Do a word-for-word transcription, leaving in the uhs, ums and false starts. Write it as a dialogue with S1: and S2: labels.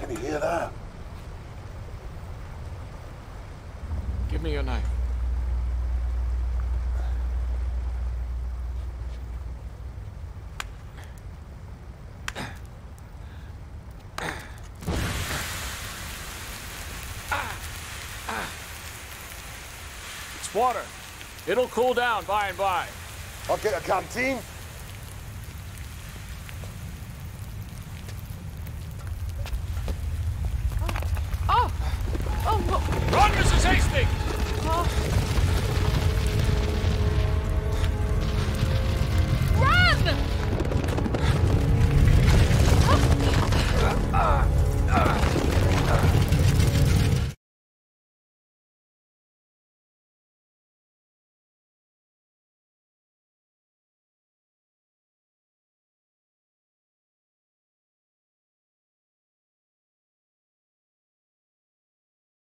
S1: Can you hear that?
S2: Give me your knife. It's water. It'll cool down by and by.
S1: I'll get a canteen.